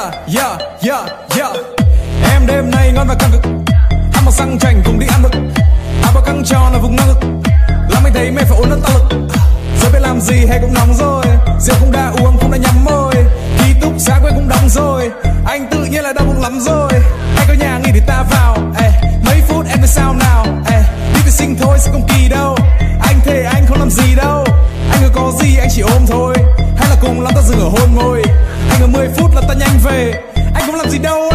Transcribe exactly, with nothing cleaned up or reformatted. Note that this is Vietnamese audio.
yeah, yeah, yeah, yeah. Em đêm nay ngon và căng cực, ăn một xăng chảnh cùng đi ăn mực, áo bao căng tròn là vùng năng lực, làm anh thấy mẹ phải uống nước tăng lực. Giờ biết làm gì hay cũng nóng rồi, rượu cũng đã uống cũng đã nhắm môi, ký túc xá quên cũng đóng rồi, anh tự nhiên là đau bụng lắm rồi. Anh có nhà nghỉ để ta vào, ê, mấy phút em biết sao nào, ê, đi vệ sinh thôi sẽ không kỳ đâu, anh thề anh không làm gì đâu, anh có có gì anh chỉ ôm thôi, hay là cùng lắm ta dừng ở hôn môi, anh ở mười phút là ta nhanh về, anh không làm gì đâu.